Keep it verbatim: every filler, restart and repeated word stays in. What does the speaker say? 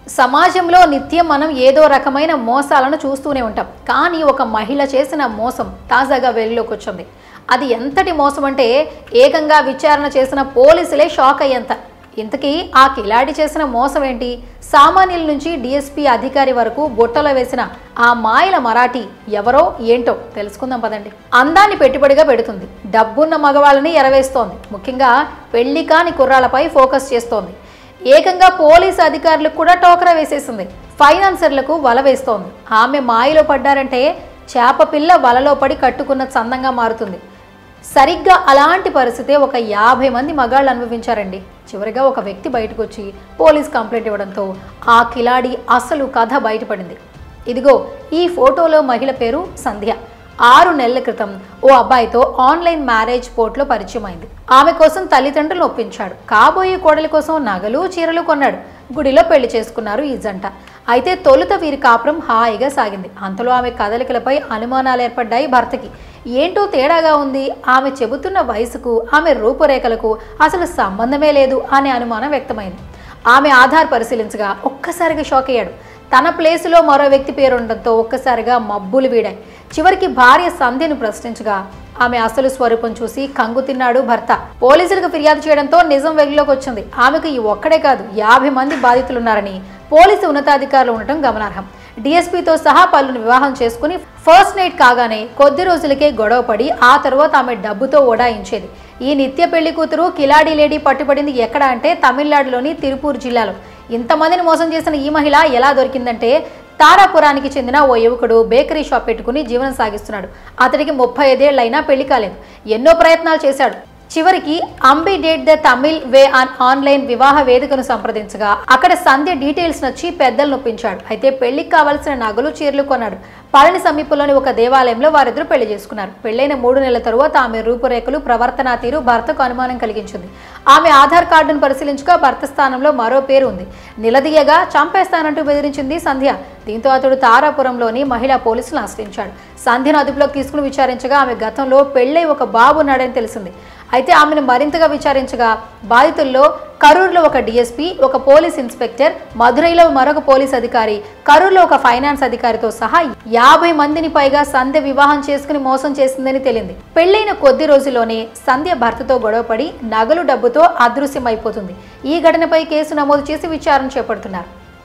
సమాజంలో నిత్యం మనం ఏదో రకమైన మోసాలను చూస్తూనే ఉంటాం. కానీ ఒక మహిళ చేసిన మోసం తాజాగా వెలుగులోకి వచ్చింది. అది ఎంతటి మోసం అంటే ఏకంగా విచారణ చేసిన పోలీసులే షాక్ అయ్యేంత. ఇంతకీ ఆ కిలాడి చేసిన మోసం ఏంటి? సామాన్యుల నుంచి డీఎస్పీ అధికారి వరకు బుట్టలో వేసిన ఆ మాయల మరాఠీ ఎవరో ఏంటో తెలుసుకుందాం పదండి. అందాన్ని పెట్టుబడిగా పెడుతుంది, డబ్బున్న మగవాళ్ళని ఎరవేస్తోంది, ముఖ్యంగా పెళ్లి కాని కుర్రాళ్లపై ఫోకస్ చేస్తోంది. ఏకంగా పోలీసు అధికారులకు కూడా టోకరా వేసేసింది. ఫైనాన్సర్లకు వల వేస్తోంది. ఆమె మాయలో పడ్డారంటే చేప పిల్ల వలలో పడి కట్టుకున్న చందంగా మారుతుంది. సరిగ్గా అలాంటి పరిస్థితే ఒక యాభై మంది మగాళ్ళు అనుభవించారండి. చివరిగా ఒక వ్యక్తి బయటకు వచ్చి పోలీస్ కంప్లైంట్ ఇవ్వడంతో ఆ కిలాడి అసలు కథ బయటపడింది. ఇదిగో ఈ ఫోటోలో మహిళ పేరు సంధ్య. ఆరు నెలల క్రితం ఓ అబ్బాయితో ఆన్లైన్ మ్యారేజ్ పోర్ట్లో పరిచయం అయింది. ఆమె కోసం తల్లిదండ్రులు ఒప్పించాడు. కాబోయే కోడలి కోసం నగలు చీరలు కొన్నాడు. గుడిలో పెళ్లి చేసుకున్నారు ఈ జంట. అయితే తొలుత వీరి కాపురం హాయిగా సాగింది. అంతలో ఆమె కదలికలపై అనుమానాలు ఏర్పడ్డాయి భర్తకి. ఏంటో తేడాగా ఉంది, ఆమె చెబుతున్న వయసుకు ఆమె రూపురేఖలకు అసలు సంబంధమే లేదు అనే అనుమానం వ్యక్తమైంది. ఆమె ఆధార్ పరిశీలించగా ఒక్కసారిగా షాక్ అయ్యాడు. తన ప్లేసులో మరో వ్యక్తి పేరుండడంతో ఒక్కసారిగా మబ్బులు వీడాయి. చివరికి భార్య సంధ్యను ప్రశ్నించగా ఆమె అసలు స్వరూపం చూసి కంగు తిన్నాడు భర్త. పోలీసులకు ఫిర్యాదు చేయడంతో నిజం వెలుగులోకి వచ్చింది. ఆమెకు ఈ ఒక్కడే కాదు, యాభై మంది బాధితులున్నారని పోలీసు ఉన్నతాధికారులు ఉండటం గమనార్హం. డీఎస్పీతో సహా పలువురు వివాహం చేసుకుని ఫస్ట్ నైట్ కాగానే కొద్ది రోజులకే గొడవ పడి ఆ తర్వాత ఆమె డబ్బుతో ఓడాయించేది. ఈ నిత్య పెళ్లి కూతురు కిలాడి లేడీ పట్టుబడింది ఎక్కడ అంటే తమిళనాడులోని తిరుపూర్ జిల్లాలో. ఇంతమందిని మోసం చేసిన ఈ మహిళ ఎలా దొరికిందంటే తారాపురానికి చెందిన ఓ యువకుడు బేకరీ షాప్ పెట్టుకుని జీవనం సాగిస్తున్నాడు. అతడికి ముప్పై ఐదేళ్లైనా పెళ్లి కాలేదు. ఎన్నో ప్రయత్నాలు చేశాడు. చివరికి Ambi date the Tamil way an online వివాహ వేదికను సంప్రదించగా అక్కడ సంధ్య డీటెయిల్స్ నచ్చి పెద్దలు నొప్పించాడు. అయితే పెళ్లికి కావలసిన నగలు చీరలు కొన్నాడు. పళని సమీపంలోని ఒక దేవాలయంలో వారిద్దరూ పెళ్లి చేసుకున్నారు. పెళ్లైన మూడు నెలల తరువాత ఆమె రూపురేఖలు, ప్రవర్తనా తీరు భర్తకు అనుమానం కలిగించింది. ఆమె ఆధార్ కార్డును పరిశీలించగా భర్త స్థానంలో మరో పేరు ఉంది. నిలదీయగా చంపేస్తానంటూ బెదిరించింది సంధ్య. దీంతో అతడు తారాపురంలోని మహిళా పోలీసులను ఆశ్రయించాడు. సంధ్యను అదుపులోకి తీసుకుని విచారించగా ఆమె గతంలో పెళ్లై ఒక బాబు ఉన్నాడని తెలిసింది. అయితే ఆమెను మరింతగా విచారించగా బాధితుల్లో కరూరులో ఒక డీఎస్పీ, ఒక పోలీస్ ఇన్స్పెక్టర్, మధురైలో మరొక పోలీస్ అధికారి, కరూరులో ఒక ఫైనాన్స్ అధికారితో సహా యాభై మందిని పైగా సంధ్య వివాహం చేసుకుని మోసం చేసిందని తేలింది. పెళ్లైన కొద్ది రోజుల్లోనే సంధ్య భర్తతో గొడవపడి నగలు డబ్బుతో అదృశ్యమైపోతుంది. ఈ ఘటనపై కేసు నమోదు చేసి విచారణ చేపడుతున్నారు.